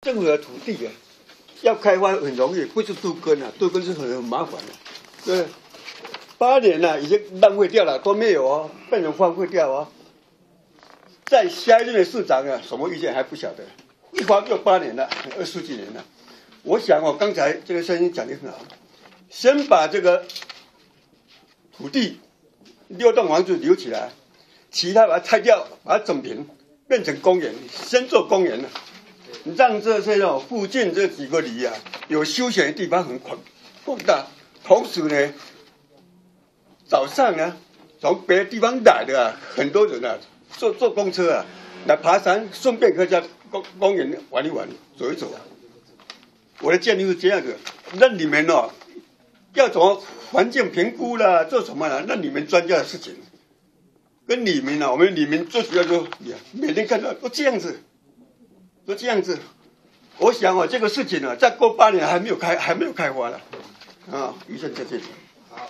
政府的土地啊，要开发很容易，不是杜根啊，杜根是很麻烦的。对，8年了，已经浪费掉了，都没有哦，被人荒废掉哦。在下一任的市长啊，什么意见还不晓得，一晃就8年了，20几年了。我想哦，刚才这个声音讲得很好，先把这个土地6栋房子留起来，其他把它拆掉，把它整平，变成公园，先做公园了。让这些附近这几个里啊，有休闲的地方很广大。同时呢，早上呢，从别的地方来的啊，很多人啊，坐公车啊，来爬山，顺便可以在公园玩一玩，走一走啊。我的建议是这样子，让你们哦，要怎么环境评估啦，做什么啦，让你们专家的事情。跟里民啊，我们里民最主要就每天看到都这样子。都这样子，我想哦，这个事情啊，再过8年还没有开花了，啊，医生在这里。 好，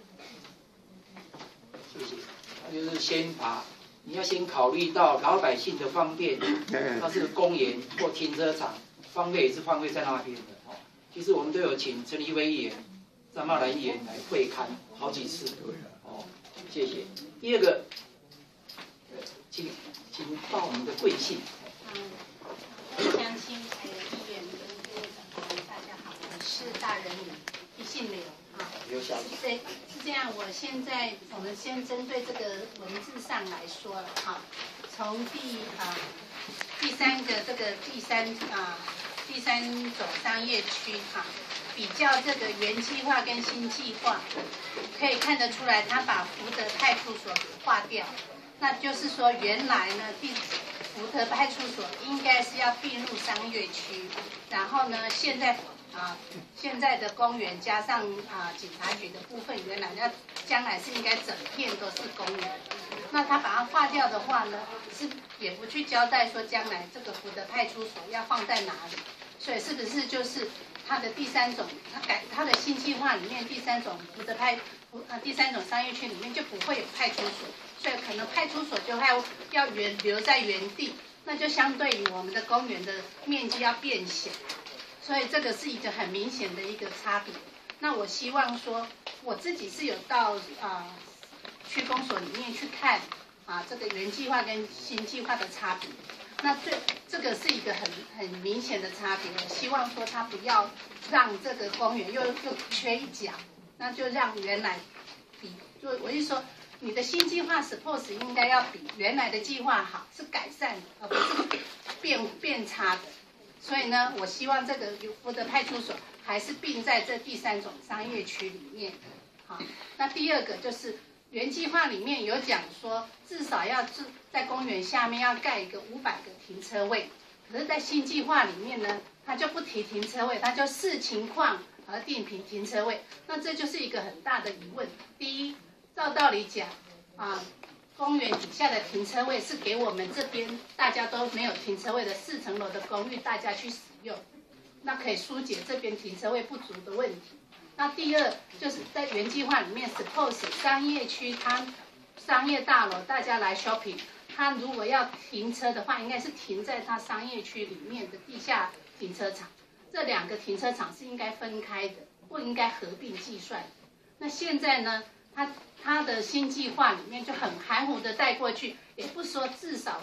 谢谢。那就是你要先考虑到老百姓的方便，它是个公园或停车场，方便也是方便在那边的。哦，其实我们都有请陈立威议员、张茂兰议员来会勘好几次。哦，谢谢。第二个，请报我们的贵姓。 我相信议员跟各位长官大家好，我是大人李，姓刘啊。刘小姐。是这样，我们先针对这个文字上来说了哈，从第三个这个第三种商业区哈，比较这个原计划跟新计划，可以看得出来，他把福德派出所给划掉，那就是说原来呢福德派出所应该是要并入商业区，然后呢，现在的公园加上警察局的部分，原来将来是应该整片都是公园。那他把它划掉的话呢，是也不去交代说将来这个福德派出所要放在哪里，所以是不是就是它的第三种，它的新计划里面第三种第三种商业区里面就不会有派出所。所以可能派出所就要留在原地，那就相对于我们的公园的面积要变小，所以这个是一个很明显的一个差别。那我希望说，我自己是有到区公所里面去看这个原计划跟新计划的差别。那这个是一个很明显的差别。我希望说他不要让这个公园又缺一角，那就让原来就我是说。你的新计划 suppose 应该要比原来的计划好，是改善的，而不是变差的。所以呢，我希望这个福德派出所还是并在这第三种商业区里面。好，那第二个就是原计划里面有讲说，至少要在公园下面要盖一个500个停车位，可是，在新计划里面呢，它就不提停车位，它就视情况而定停车位。那这就是一个很大的疑问。第一，照道理讲，公园底下的停车位是给我们这边大家都没有停车位的4层楼的公寓大家去使用，那可以疏解这边停车位不足的问题。那第二就是在原计划里面 ，suppose 商业区它商业大楼大家来 shopping， 它如果要停车的话，应该是停在它商业区里面的地下停车场，这2个停车场是应该分开的，不应该合并计算。那现在呢？他的新计划里面就很含糊的带过去，也不说至少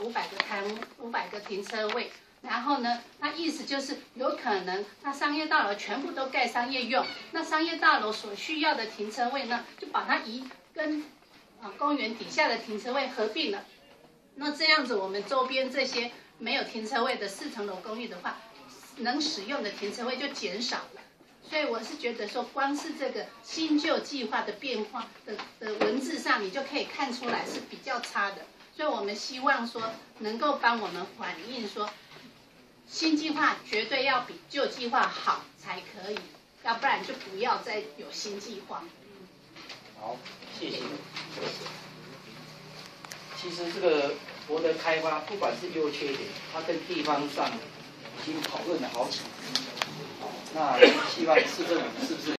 500个停车位，然后呢，他意思就是有可能他商业大楼全部都盖商业用，那商业大楼所需要的停车位呢，就把它跟公园底下的停车位合并了。那这样子，我们周边这些没有停车位的4层楼公寓的话，能使用的停车位就减少了。所以我是觉得说，光是这个新旧计划的变化的文字上，你就可以看出来是比较差的。所以我们希望说，能够帮我们反映说，新计划绝对要比旧计划好才可以，要不然就不要再有新计划。 好，谢谢。其实这个福德开发，不管是优缺点，它跟地方上已经讨论了好几年。那希望市政府是不是？